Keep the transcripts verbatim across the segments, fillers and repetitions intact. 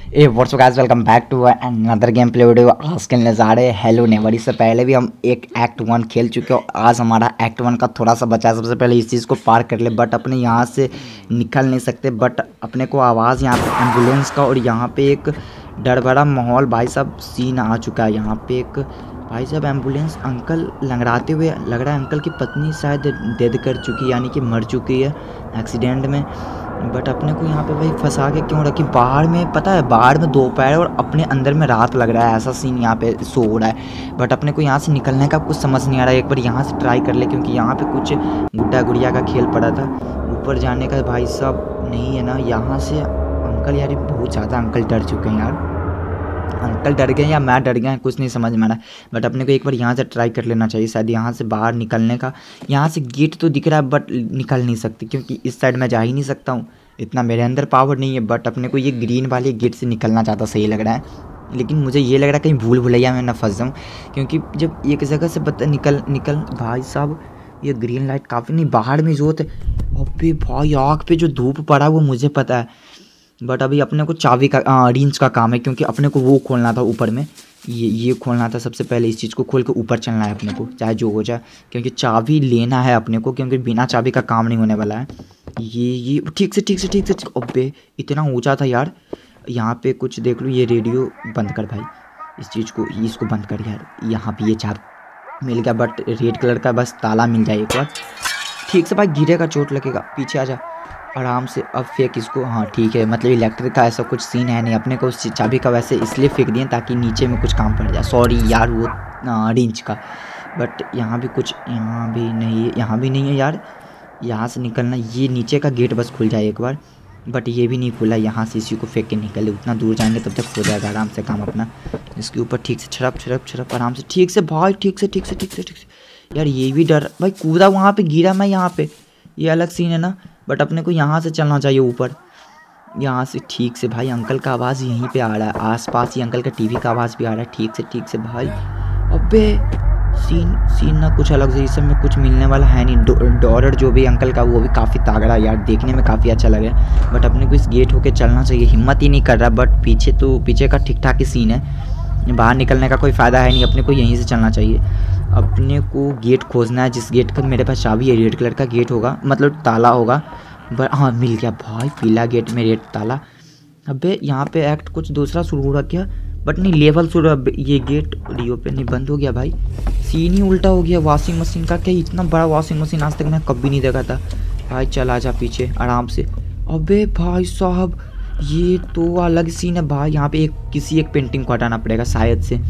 A what's up guys, welcome back to another game play video. आज खेलने जा रहे हैं हेलो नेवर। इससे पहले भी हम एक एक्ट वन खेल चुके हो। आज हमारा एक्ट वन का थोड़ा सा बचा है। सबसे पहले इस चीज़ को पार कर ले, बट अपने यहाँ से निकल नहीं सकते। बट अपने को आवाज़ यहाँ पे एम्बुलेंस का और यहाँ पे एक डर भरा माहौल भाई साहब सीन आ चुका है। यहाँ पे एक भाई साहब एम्बुलेंस अंकल लंगड़ाते हुए लग रहा है अंकल की पत्नी शायद डेथ कर चुकी है, यानी कि मर चुकी है एक्सीडेंट में। बट अपने को यहाँ पे भाई फंसा के क्यों रखी? बाहर में पता है, बाहर में दोपहर और अपने अंदर में रात लग रहा है, ऐसा सीन यहाँ पे शो हो रहा है। बट अपने को यहाँ से निकलने का कुछ समझ नहीं आ रहा है। एक बार यहाँ से ट्राई कर ले, क्योंकि यहाँ पे कुछ गुड्डा गुड़िया का खेल पड़ा था। ऊपर जाने का भाई साहब नहीं है ना यहाँ से। अंकल यार बहुत ज़्यादा अंकल डर चुके हैं यार। अंकल डर गए या मैं डर गया, कुछ नहीं समझ में आ रहा। बट अपने को एक बार यहाँ से ट्राई कर लेना चाहिए, शायद यहाँ से बाहर निकलने का। यहाँ से गेट तो दिख रहा है बट निकल नहीं सकती, क्योंकि इस साइड में जा ही नहीं सकता हूँ, इतना मेरे अंदर पावर नहीं है। बट अपने को ये ग्रीन वाले गेट से निकलना ज़्यादा सही लग रहा है। लेकिन मुझे ये लग रहा है कहीं भूल भुलैया में ना फंस जाऊँ, क्योंकि जब एक जगह से बता निकल निकल भाई साहब ये ग्रीन लाइट काफ़ी नहीं बाहर में जो थे। अबे भाई आँख पे जो धूप पड़ा वो मुझे पता है। बट अभी अपने को चाबी का रिंच का काम है, क्योंकि अपने को वो खोलना था ऊपर में। ये ये खोलना था सबसे पहले। इस चीज़ को खोल के ऊपर चलना है अपने को, चाहे जो हो जाए, क्योंकि चाबी लेना है अपने को, क्योंकि बिना चाबी का काम नहीं होने वाला है। ये ये ठीक से ठीक से ठीक से अबे इतना ऊंचा था यार। यहाँ पे कुछ देख लो। ये रेडियो बंद कर भाई, इस चीज़ को इसको बंद कर यार। यहाँ पे ये चाबी मिल गया, बट रेड कलर का बस ताला मिल जाए एक बार। ठीक से भाई गिरेगा, चोट लगेगा, पीछे आ जा आराम से। अब फेंक इसको। हाँ ठीक है, मतलब इलेक्ट्रिक का ऐसा कुछ सीन है नहीं। अपने को उस चाबी का वैसे इसलिए फेंक दिए ताकि नीचे में कुछ काम पड़ जाए। सॉरी यार वो रिंच का। बट यहाँ भी कुछ, यहाँ भी नहीं है, यहाँ भी नहीं है यार। यहाँ से निकलना, ये नीचे का गेट बस खुल जाए एक बार। बट ये भी नहीं खुला। यहाँ से इसी को फेंक के निकले, उतना दूर जाएंगे तब तक हो जाएगा आराम से काम अपना। इसके ऊपर ठीक से छड़प छड़प छड़प आराम से। ठीक से भाई, ठीक से ठीक से ठीक से ठीक से यार। ये भी डर भाई, कूदा वहाँ पे, गिरा मैं यहाँ पे, ये अलग सीन है ना। बट अपने को यहाँ से चलना चाहिए ऊपर, यहाँ से ठीक से भाई। अंकल का आवाज़ यहीं पे आ रहा है, आसपास ही अंकल का टीवी का आवाज़ भी आ रहा है। ठीक से ठीक से भाई। अबे सीन सीन ना कुछ अलग से, इस सब में कुछ मिलने वाला है नहीं। डॉलर जो भी अंकल का वो भी काफ़ी तगड़ा यार, देखने में काफ़ी अच्छा लग रहा है। बट अपने को इस गेट होके चलना चाहिए, हिम्मत ही नहीं कर रहा। बट पीछे तो पीछे का ठीक ठाक ही सीन है, बाहर निकलने का कोई फ़ायदा है नहीं। अपने को यहीं से चलना चाहिए। अपने को गेट खोजना है, जिस गेट का मेरे पास चाबी है। रेड कलर का गेट होगा, मतलब ताला होगा। बट हाँ मिल गया भाई, पीला गेट में रेड ताला। अबे यहाँ पे एक्ट कुछ दूसरा शुरू हो रहा क्या? बट नहीं, लेवल शुरू। अब ये गेट रीओपन नहीं, बंद हो गया भाई। सीन ही उल्टा हो गया वॉशिंग मशीन का। क्या इतना बड़ा वॉशिंग मशीन आज तक मैं कभी नहीं देखा था भाई। चल आजा पीछे आराम से। अबे भाई साहब ये तो अलग सीन है भाई। यहाँ पे एक किसी एक पेंटिंग को हटाना पड़ेगा शायद से,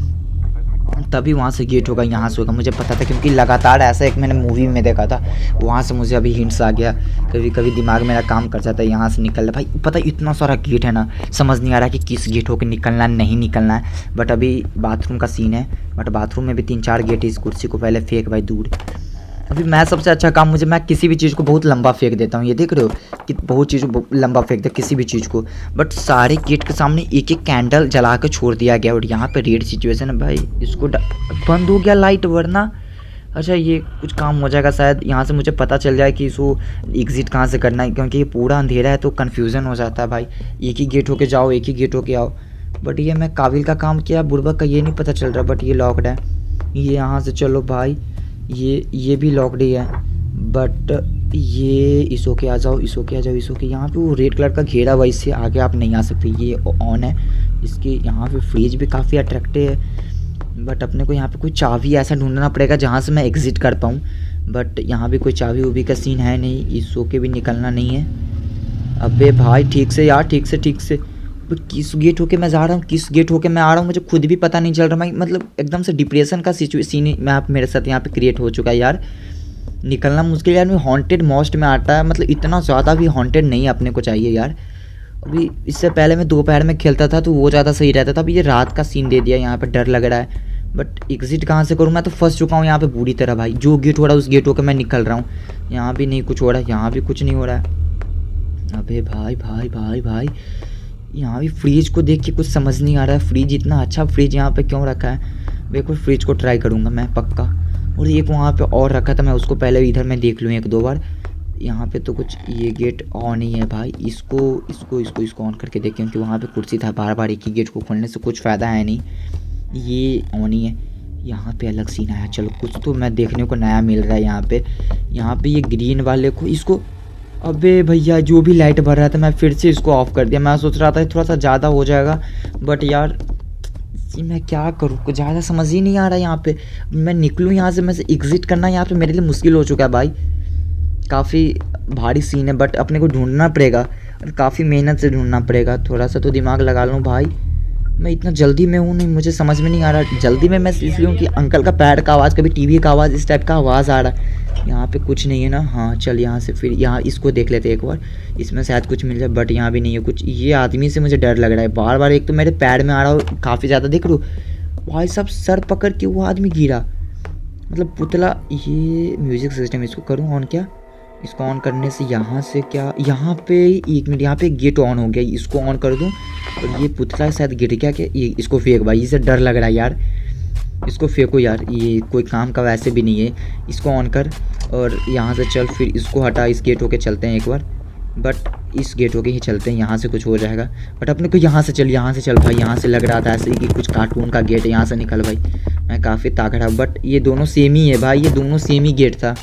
तभी वहाँ से गेट होगा। यहाँ से होगा, मुझे पता था, क्योंकि लगातार ऐसा एक मैंने मूवी में देखा था। वहाँ से मुझे अभी हिंट्स आ गया। कभी कभी दिमाग मेरा काम कर जाता है। यहाँ से निकल भाई, पता है इतना सारा गेट है ना, समझ नहीं आ रहा कि किस गेट होकर निकलना है नहीं निकलना है। बट अभी बाथरूम का सीन है। बट बाथरूम में भी तीन चार गेट है। इस कुर्सी को पहले फेंक भाई दूर। अभी मैं सबसे अच्छा काम, मुझे मैं किसी भी चीज़ को बहुत लंबा फेंक देता हूँ। ये देख रहे हो कि बहुत चीज़ को लंबा फेंक दे किसी भी चीज़ को। बट सारे गेट के सामने एक एक कैंडल जला के छोड़ दिया गया। और यहाँ पे रेड सिचुएशन है भाई। इसको बंद हो गया लाइट, वरना अच्छा ये कुछ काम हो जाएगा शायद। यहाँ से मुझे पता चल जाए कि इसको एग्ज़िट कहाँ से करना है, क्योंकि ये पूरा अंधेरा है तो कन्फ्यूज़न हो जाता है भाई। एक ही गेट होके जाओ, एक ही गेट होके आओ। बट ये मैं काबिल का काम किया, बुड़बक का ये नहीं पता चल रहा। बट ये लॉक्ड है। ये यहाँ से चलो भाई, ये ये भी लॉक्ड ही है। बट ये इसो के आ जाओ, इसो के आ जाओ, इसो के। यहाँ पे वो रेड कलर का घेरा हुआ, इससे आगे आप नहीं आ सकते। ये ऑन है। इसके यहाँ पे फ्रिज भी काफ़ी अट्रैक्टिव है। बट अपने को यहाँ पे कोई चाबी ऐसा ढूंढना पड़ेगा जहाँ से मैं एग्ज़िट कर पाऊँ। बट यहाँ भी कोई चाबी उबी का सीन है नहीं। इसो के भी निकलना नहीं है। अबे भाई ठीक से यार, ठीक से ठीक से। किस गेट होके मैं जा रहा हूँ, किस गेट होके मैं आ रहा हूँ, मुझे खुद भी पता नहीं चल रहा। मैं मतलब एकदम से डिप्रेशन का सिचुएशन में आप मेरे साथ यहाँ पे क्रिएट हो चुका है यार। निकलना मुश्किल यार। मैं हॉन्टेड मोस्ट में आता है, मतलब इतना ज़्यादा भी हॉन्टेड नहीं अपने को चाहिए यार। अभी इससे पहले मैं दोपहर में खेलता था तो वो ज़्यादा सही रहता था। अभी ये रात का सीन दे दिया, यहाँ पर डर लग रहा है। बट एग्ज़िट कहाँ से करूँ? मैं तो फंस चुका हूँ यहाँ पर बुरी तरह भाई। जो गेट हो रहा है उस गेट होकर मैं निकल रहा हूँ। यहाँ भी नहीं कुछ हो रहा है, यहाँ भी कुछ नहीं हो रहा है। अबे भाई भाई भाई भाई, यहाँ भी फ्रिज को देख के कुछ समझ नहीं आ रहा है। फ्रिज इतना अच्छा फ्रिज यहाँ पे क्यों रखा है? देखो फ्रिज को ट्राई करूँगा मैं पक्का। और एक वहाँ पे और रखा था, मैं उसको पहले इधर में देख लूँ एक दो बार। यहाँ पे तो कुछ ये गेट ऑन ही है भाई। इसको इसको इसको इसको ऑन करके देखें क्योंकि वहाँ पे कुर्सी था। बार बार एक ही गेट को खोलने से कुछ फ़ायदा है नहीं, ये ऑन ही है। यहाँ पे अलग सीन आया, चलो कुछ तो मैं देखने को नया मिल रहा है यहाँ पे। यहाँ पे ये ग्रीन वाले को इसको, अबे भैया जो भी लाइट भर रहा था मैं फिर से इसको ऑफ़ कर दिया। मैं सोच रहा था थोड़ा सा ज़्यादा हो जाएगा, बट यार जी मैं क्या करूँ, कुछ ज़्यादा समझ ही नहीं आ रहा है। यहाँ पे मैं निकलूँ यहाँ से, मैं से एग्ज़िट करना यहाँ पे मेरे लिए मुश्किल हो चुका है भाई। काफ़ी भारी सीन है, बट अपने को ढूंढना पड़ेगा और काफ़ी मेहनत से ढूंढना पड़ेगा। थोड़ा सा तो दिमाग लगा लूँ भाई, मैं इतना जल्दी में हूँ नहीं, मुझे समझ में नहीं आ रहा। जल्दी में मैं इसलिए हूँ कि अंकल का पैर का आवाज़, कभी टीवी का आवाज़, इस टाइप का आवाज़ आ रहा है। यहाँ पे कुछ नहीं है ना, हाँ चल यहाँ से फिर यहाँ इसको देख लेते एक बार, इसमें शायद कुछ मिल जाए, बट यहाँ भी नहीं है कुछ। ये आदमी से मुझे डर लग रहा है बार बार, एक तो मेरे पैर में आ रहा हो काफ़ी ज़्यादा, देख लो भाई साहब सर पकड़ के वो आदमी गिरा, मतलब पुतला। ये म्यूज़िक सिस्टम इसको करूँ ऑन, क्या इसको ऑन करने से यहाँ से क्या, यहाँ पे एक मिनट, यहाँ पे गेट ऑन हो गया, इसको ऑन कर दूँ और ये पुतला शायद गिर गया क्या, ये इसको फेंक भाई, इसे डर लग रहा है यार, इसको फेंको यार, ये कोई काम का वैसे भी नहीं है। इसको ऑन कर और यहाँ से चल, फिर इसको हटा, इस गेट होके चलते हैं एक बार, बट इस गेट होके ही चलते हैं, यहाँ से कुछ हो जाएगा। बट अपने को यहाँ से चल, यहाँ से चल भाई, यहाँ से लग रहा था ऐसे ही कि कुछ कार्टून का गेट है, यहाँ से निकल भाई। मैं काफ़ी ताकत है, बट ये दोनों सेम ही है भाई, ये दोनों सेम ही गेट था,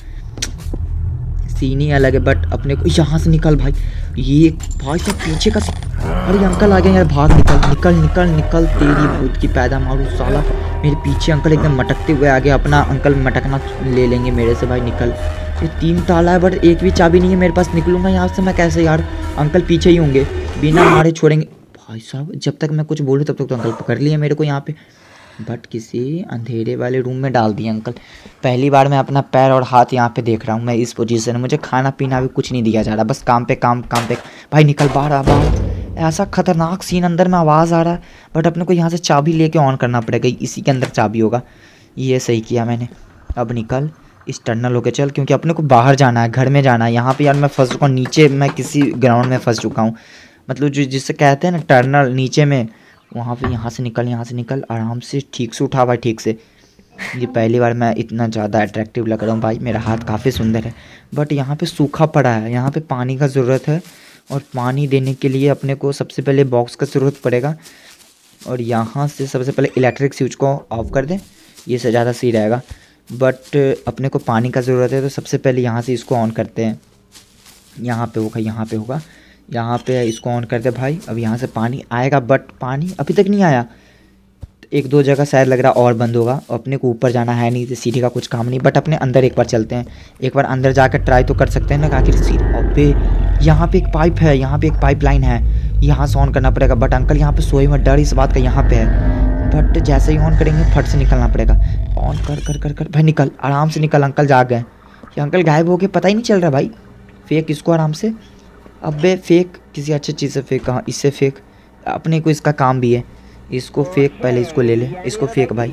सीन ही अलग है। बट अपने को यहाँ से निकल भाई, ये भाई सब पीछे का, अरे अंकल आ गए यार, भाग निकल निकल निकल निकल, तेरी भूत की पैदा मारू साला, मेरे पीछे अंकल एकदम मटकते हुए आ गए। अपना अंकल मटकना ले लेंगे मेरे से भाई, निकल। ये तीन ताला है बट एक भी चाबी नहीं है मेरे पास, निकलूँगा यहाँ से मैं कैसे यार, अंकल पीछे ही होंगे, बिना मारे छोड़ेंगे भाई साहब। जब तक मैं कुछ बोलूँ तब तक तो अंकल पकड़ लिए मेरे को यहाँ पे, बट किसी अंधेरे वाले रूम में डाल दिया अंकल। पहली बार मैं अपना पैर और हाथ यहाँ पे देख रहा हूँ, मैं इस पोजीशन में, मुझे खाना पीना भी कुछ नहीं दिया जा रहा, बस काम पे काम काम पे भाई। निकल बाहर आ, बाहर। ऐसा खतरनाक सीन, अंदर में आवाज़ आ रहा है, बट अपने को यहाँ से चाबी लेके ऑन करना पड़ेगा, इसी के अंदर चाबी होगा। ये सही किया मैंने। अब निकल, इस टनल होके चल, क्योंकि अपने को बाहर जाना है, घर में जाना है। यहाँ पे यार मैं फंस चुका हूँ, नीचे मैं किसी ग्राउंड में फंस चुका हूँ, मतलब जो जिससे कहते हैं ना टनल नीचे में, वहाँ पे। यहाँ से निकल, यहाँ से निकल आराम से, ठीक से उठा भाई, ठीक से। ये पहली बार मैं इतना ज़्यादा अट्रैक्टिव लग रहा हूँ भाई, मेरा हाथ काफ़ी सुंदर है, बट यहाँ पे सूखा पड़ा है, यहाँ पे पानी का ज़रूरत है। और पानी देने के लिए अपने को सबसे पहले बॉक्स का ज़रूरत पड़ेगा, और यहाँ से सबसे पहले इलेक्ट्रिक स्विच को ऑफ कर दें, ये से ज़्यादा सही रहेगा। बट अपने को पानी का ज़रूरत है, तो सबसे पहले यहाँ से इसको ऑन करते हैं। यहाँ पे होगा, यहाँ पे होगा, यहाँ पे इसको ऑन करते भाई। अब यहाँ से पानी आएगा, बट पानी अभी तक नहीं आया, एक दो जगह शायद लग रहा और बंद होगा। अपने को ऊपर जाना है नहीं, तो सीढ़ी का कुछ काम नहीं, बट अपने अंदर एक बार चलते हैं, एक बार अंदर जाकर ट्राई तो कर सकते हैं ना, आखिर सीट। अबे यहाँ पे एक पाइप है, यहाँ पे एक पाइप लाइन है, यहाँ से ऑन करना पड़ेगा। बट अंकल यहाँ पे सोए में डर इस बात का यहाँ पे है, बट जैसे ही ऑन करेंगे फट से निकलना पड़ेगा। ऑन कर कर कर कर भाई, निकल आराम से निकल। अंकल जाग गए, ये अंकल गायब हो गए, पता ही नहीं चल रहा भाई। फेंक इसको आराम से, अबे फेंक किसी अच्छी चीज़ से फेंक, कहाँ इससे फेंक, अपने को इसका काम भी है। इसको फेंक, पहले इसको ले ले, इसको फेंक भाई।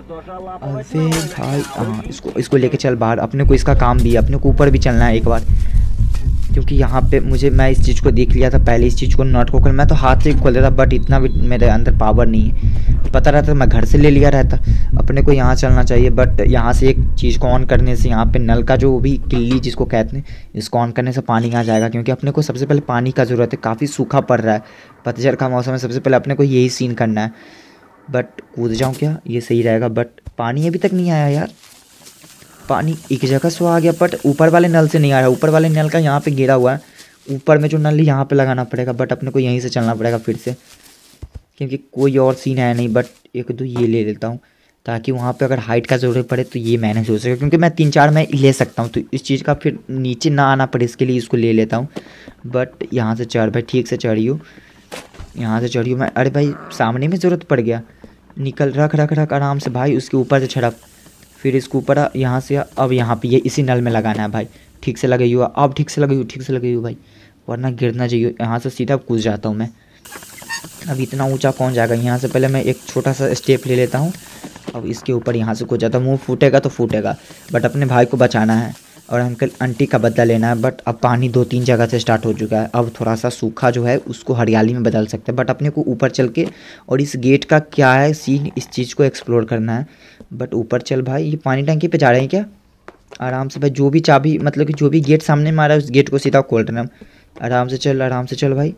अबे भाई हाँ, इसको इसको लेके चल बाहर, अपने को इसका काम भी है, अपने को ऊपर भी चलना है एक बार, क्योंकि यहाँ पे मुझे, मैं इस चीज़ को देख लिया था पहले, इस चीज़ को नट को खोल, मैं तो हाथ से खोल देता, बट इतना भी मेरे अंदर पावर नहीं है। पता रहता मैं घर से ले लिया रहता। अपने को यहाँ चलना चाहिए, बट यहाँ से एक चीज़ को ऑन करने से, यहाँ पे नल का जो भी किल्ली जिसको कहते हैं, इसको ऑन करने से पानी आ जाएगा, क्योंकि अपने को सबसे पहले पानी का ज़रूरत है। काफ़ी सूखा पड़ रहा है, पतझड़ का मौसम है, सबसे पहले अपने को यही सीन करना है। बट कूद जाऊँ क्या, ये सही रहेगा, बट पानी अभी तक नहीं आया यार। पानी एक जगह से आ गया, बट ऊपर वाले नल से नहीं आ रहा। ऊपर वाले नल का यहाँ पे गिरा हुआ है, ऊपर में जो नल है यहाँ पे लगाना पड़ेगा, बट अपने को यहीं से चलना पड़ेगा फिर से, क्योंकि कोई और सीन है नहीं। बट एक दो ये ले लेता हूँ, ताकि वहाँ पे अगर हाइट का ज़रूरत पड़े तो ये मैनेज हो सके, क्योंकि मैं तीन चार मैं ले सकता हूँ, तो इस चीज़ का फिर नीचे ना आना पड़े, इसके लिए इसको ले लेता हूँ। बट यहाँ से चढ़ भाई, ठीक से चढ़ियो, यहाँ से चढ़ियो मैं। अरे भाई सामने में ज़रूरत पड़ गया, निकल, रख रख रख आराम से भाई, उसके ऊपर से छड़प, फिर इसके ऊपर यहाँ से। अब यहाँ पे ये इसी नल में लगाना है भाई, ठीक से लगाइयो, अब ठीक से लगाइयो, ठीक से लगाइयो भाई, वरना गिरना चाहिए। यहाँ से सीधा कूद जाता हूँ मैं, अब इतना ऊंचा कौन जाएगा। यहाँ से पहले मैं एक छोटा सा स्टेप ले लेता हूँ, अब इसके ऊपर यहाँ से कूद जाता हूँ। मुँह फूटेगा तो फूटेगा, बट अपने भाई को बचाना है और अंकल आंटी का बदला लेना है। बट अब पानी दो तीन जगह से स्टार्ट हो चुका है, अब थोड़ा सा सूखा जो है उसको हरियाली में बदल सकते हैं, बट अपने को ऊपर चल के, और इस गेट का क्या है सीन, इस चीज़ को एक्सप्लोर करना है। बट ऊपर चल भाई, ये पानी टंकी पे जा रहे हैं क्या, आराम से भाई, जो भी चाबी मतलब कि जो भी गेट सामने मारा है उस गेट को सीधा खोल रहे हैं हम। आराम से चल, आराम से चल भाई।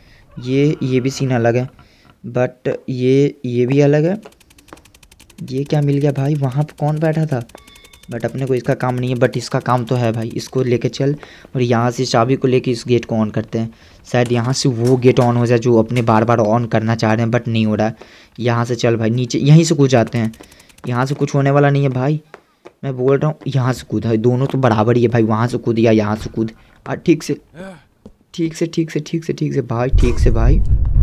ये ये भी सीन अलग है, बट ये ये भी अलग है। ये क्या मिल गया भाई? वहाँ पे कौन बैठा था? बट अपने को इसका काम नहीं है, बट इसका काम तो है भाई। इसको लेके चल और यहाँ से चाबी को लेके इस गेट को ऑन करते हैं। शायद यहाँ से वो गेट ऑन हो जाए जो अपने बार बार ऑन करना चाह रहे हैं, बट नहीं हो रहा है। यहाँ से चल भाई, नीचे यहीं से कूद जाते हैं। यहाँ से कुछ होने वाला नहीं है भाई, मैं बोल रहा हूँ। यहाँ से कूद भाई, दोनों तो बराबर ही है भाई। वहाँ से कूद या यहाँ से कूद, और ठीक से ठीक से ठीक से ठीक से ठीक से भाई, ठीक से भाई।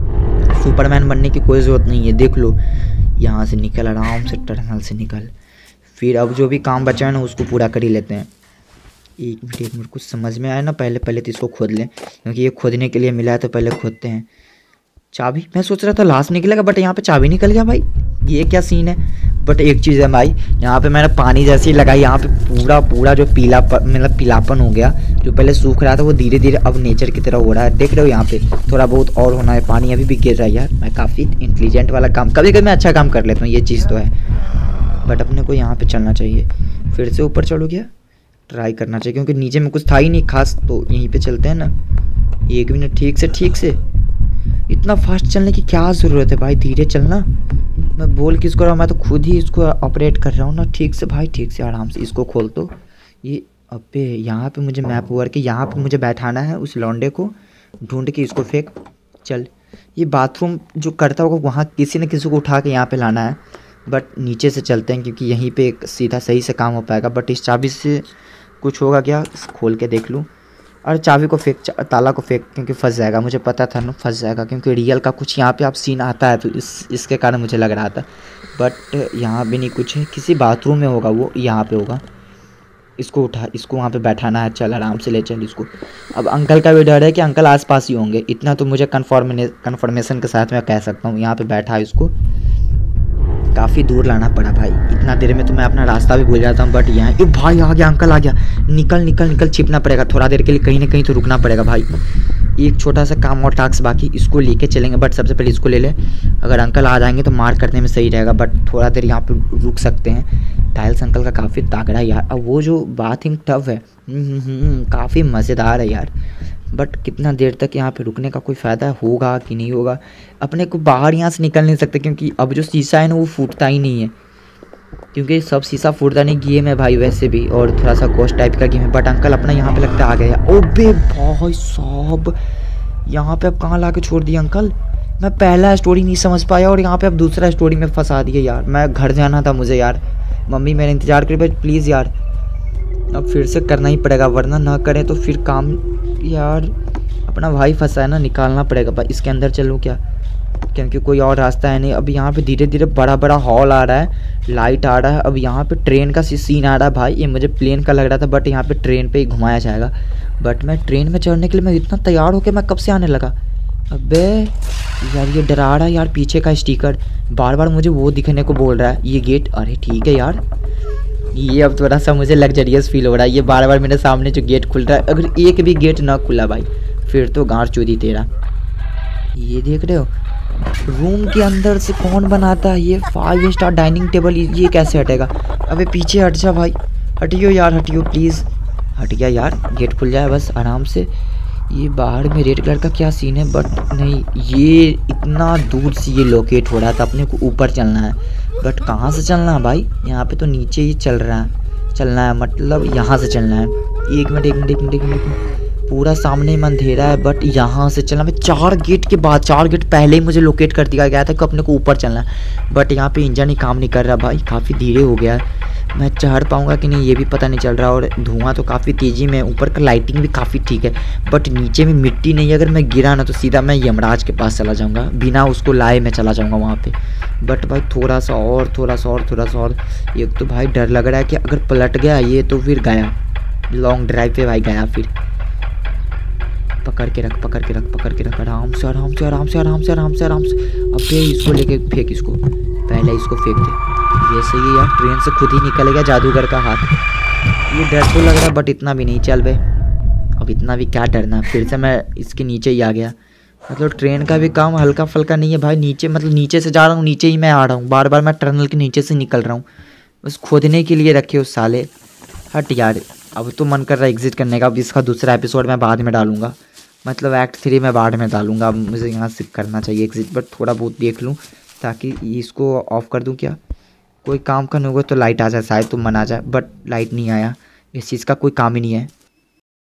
सुपरमैन बनने की कोई ज़रूरत नहीं है, देख लो। यहाँ से निकल, आराम से टनल से निकल। फिर अब जो भी काम बचा है ना उसको पूरा कर ही लेते हैं। एक मिनट एक मिनट, कुछ समझ में आया ना, पहले पहले तो इसको खोद लें, क्योंकि ये खोदने के लिए मिला है तो पहले खोदते हैं। चाबी मैं सोच रहा था लास्ट निकलेगा, बट यहाँ पे चाबी निकल गया भाई। ये क्या सीन है? बट एक चीज़ है भाई, यहाँ पे मैंने पानी जैसी लगाई, यहाँ पे पूरा पूरा जो पीला मतलब पीलापन हो गया। जो पहले सूख रहा था वो धीरे धीरे अब नेचर की तरह हो रहा है। देख रहे हो यहाँ पे थोड़ा बहुत और होना है, पानी अभी भी गिर रहा है यार। मैं काफ़ी इंटेलिजेंट वाला काम, कभी कभी मैं अच्छा काम कर लेता हूँ, ये चीज़ तो है। बट अपने को यहाँ पे चलना चाहिए। फिर से ऊपर चलो क्या? ट्राई करना चाहिए, क्योंकि नीचे में कुछ था ही नहीं खास, तो यहीं पे चलते हैं ना। एक मिनट, ठीक से ठीक से। इतना फास्ट चलने की क्या ज़रूरत है भाई? धीरे चलना। मैं बोल किसको रहा हूँ, मैं तो खुद ही इसको ऑपरेट कर रहा हूँ ना। ठीक से भाई, ठीक से आराम से। इसको खोल दो। ये अबे यहाँ पे मुझे मैप वर्क के यहाँ पे मुझे बैठाना है उस लौंडे को, ढूंढ के इसको फेंक। चल, ये बाथरूम जो करता होगा वहाँ किसी न किसी को उठा के यहाँ पे लाना है। बट नीचे से चलते हैं, क्योंकि यहीं पे एक सीधा सही से काम हो पाएगा। बट इस चाबी से कुछ होगा क्या? खोल के देख लूँ। अरे चाबी को फेंक, ताला को फेंक, क्योंकि फंस जाएगा। मुझे पता था ना फंस जाएगा, क्योंकि रियल का कुछ यहाँ पे आप सीन आता है, तो इस इसके कारण मुझे लग रहा था। बट यहाँ भी नहीं कुछ है, किसी बाथरूम में होगा वो, यहाँ पे होगा। इसको उठा, इसको वहाँ पे बैठाना है। चल आराम से ले चल इसको। अब अंकल का भी डर है कि अंकल आसपास ही होंगे, इतना तो मुझे कन्फर्मे कन्फर्मेशन के साथ मैं कह सकता हूँ। यहाँ पे बैठा है, इसको काफ़ी दूर लाना पड़ा भाई। इतना देर में तो मैं अपना रास्ता भी भूल जाता हूँ। बट यहाँ ये भाई आ गया, अंकल आ गया। निकल निकल निकल, छिपना पड़ेगा थोड़ा देर के लिए, कहीं ना कहीं तो रुकना पड़ेगा भाई। एक छोटा सा काम और टास्क बाकी, इसको लेके चलेंगे। बट सबसे पहले इसको ले ले, अगर अंकल आ जाएंगे तो मार करने में सही रहेगा। बट थोड़ा देर यहाँ पे रुक सकते हैं। टाइल्स अंकल का काफ़ी तगड़ा यार। अब वो जो बाथिंग टब है काफ़ी मज़ेदार है यार। बट कितना देर तक यहाँ पे रुकने का कोई फ़ायदा होगा कि नहीं होगा? अपने को बाहर यहाँ से निकल नहीं सकते, क्योंकि अब जो शीशा है ना वो फूटता ही नहीं है, क्योंकि सब शीशा फूटता नहीं। गेम है भाई वैसे भी, और थोड़ा सा कोस्ट टाइप का गेम है। बट अंकल अपना यहाँ पे लगता है आ गया। ओबे भाई साहब, यहाँ पे अब कहाँ ला के छोड़ दिया अंकल? मैं पहला स्टोरी नहीं समझ पाया और यहाँ पे अब दूसरा स्टोरी में फंसा दिया यार। मैं घर जाना था मुझे यार, मम्मी मेरा इंतज़ार करे। बट प्लीज़ यार, अब फिर से करना ही पड़ेगा, वरना ना करें तो फिर काम। यार अपना भाई फंसा है ना, निकालना पड़ेगा भाई। इसके अंदर चलूँ क्या? क्योंकि कोई और रास्ता है नहीं। अब यहाँ पे धीरे धीरे बड़ा बड़ा हॉल आ रहा है, लाइट आ रहा है। अब यहाँ पे ट्रेन का सीन आ रहा है भाई। ये मुझे प्लेन का लग रहा था, बट यहाँ पे ट्रेन पे ही घुमाया जाएगा। बट मैं ट्रेन में चढ़ने के लिए मैं इतना तैयार होकर मैं कब से आने लगा। अबे यार ये डरा रहा है यार, पीछे का स्टिकर बार बार मुझे वो दिखने को बोल रहा है। ये गेट, अरे ठीक है यार, ये अब थोड़ा सा मुझे लग्जरियस फील हो रहा है। ये बार बार मेरे सामने जो गेट खुल रहा है, अगर एक भी गेट ना खुला भाई फिर तो गांड चूदी तेरा। ये देख रहे हो, रूम के अंदर से कौन बनाता है ये फाइव स्टार डाइनिंग टेबल? ये कैसे हटेगा? अबे पीछे हट जा भाई, हटियो यार, हटियो प्लीज़। हट गया यार, गेट खुल जाए बस आराम से। ये बाहर में रेड कलर का क्या सीन है? बट नहीं, ये इतना दूर से ये लोकेट हो रहा था, अपने को ऊपर चलना है। बट कहाँ से चलना है भाई? यहाँ पे तो नीचे ही चल रहा है, चलना है मतलब यहाँ से चलना है। एक मिनट एक मिनट एक मिनट एक मिनट, पूरा सामने में अंधेरा है। बट यहाँ से चलना, मैं चार गेट के बाद, चार गेट पहले ही मुझे लोकेट कर दिया गया था कि अपने को ऊपर चलना है। बट यहाँ पे इंजन ही काम नहीं कर रहा भाई, काफ़ी धीरे हो गया है। मैं चढ़ पाऊँगा कि नहीं ये भी पता नहीं चल रहा। और धुआं तो काफ़ी तेज़ी में, ऊपर का लाइटिंग भी काफ़ी ठीक है, बट नीचे में मिट्टी नहीं है। अगर मैं गिरा ना तो सीधा मैं यमराज के पास चला जाऊँगा, बिना उसको लाए मैं चला जाऊँगा वहाँ पे। बट भाई थोड़ा सा और, थोड़ा सा और, थोड़ा सा और। एक तो भाई डर लग रहा है कि अगर पलट गया ये तो फिर गया, लॉन्ग ड्राइव पे भाई गया फिर। पकड़ के रख, पकड़ के रख, पकड़ के रख, आराम से आराम से आराम से आराम से आराम से आराम से। अबे इसको लेके फेंक, इसको पहले इसको फेंक दे। ये सही है यार, ट्रेन से खुद ही निकल गया जादूगर का हाथ। ये डर तो लग रहा है बट इतना भी नहीं। चल बे, अब इतना भी क्या डरना। फिर से मैं इसके नीचे ही आ गया। मतलब ट्रेन का भी काम हल्का फुल्का नहीं है भाई। नीचे मतलब नीचे से जा रहा हूँ, नीचे ही मैं आ रहा हूँ, बार बार मैं टनल के नीचे से निकल रहा हूँ। बस खोदने के लिए रखे उस साले। हट यार, अब तो मन कर रहा है एग्जिट करने का। अब इसका दूसरा एपिसोड मैं बाद में डालूंगा, मतलब एक्ट थ्री में बाद में डालूंगा। अब मुझे यहाँ से करना चाहिए एग्जिट, बट थोड़ा बहुत देख लूँ ताकि इसको ऑफ कर दूँ। क्या कोई काम करने होगा तो लाइट आ जाए शायद, तो मन आ जाए, बट लाइट नहीं आया। इस चीज़ का कोई काम ही नहीं है।